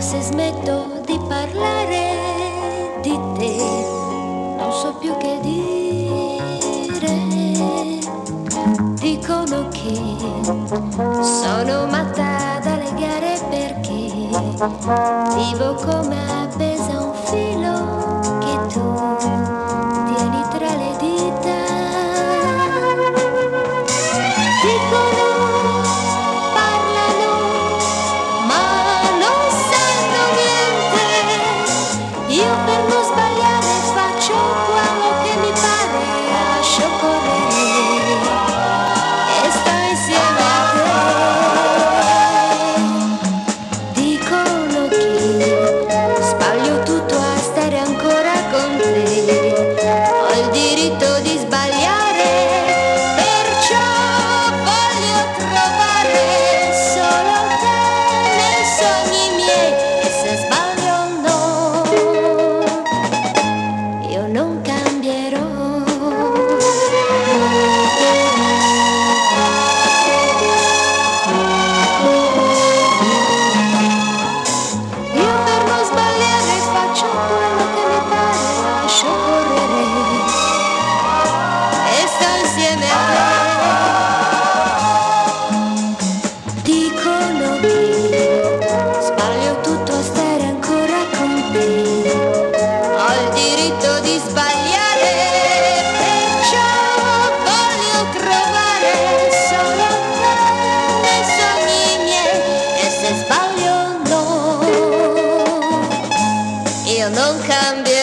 se smetto di parlare di te, non so più che dire. Dicono che sono matta da legare perché vivo come appesa a un filo che tu tieni tra le dita. Dicono, parlano, ma non sanno niente. Io per non sbagliare faccio quello che mi pare, lascio correre e sto insieme a te. Dicono che sbaglio tutto a stare ancora con te. Ho il diritto di sbagliare, perciò voglio trovare solo te nei sogni miei. E se sbaglio no, io non cambierò. Io per non sbagliare faccio quello che mi pare, lascio correre e sto insieme a te. Dicono che sbaglio tutto a stare ancora con te. Ho il diritto di sbagliare, perciò voglio trovare solo te nei sogni miei. E se sbaglio no, io non cambierò.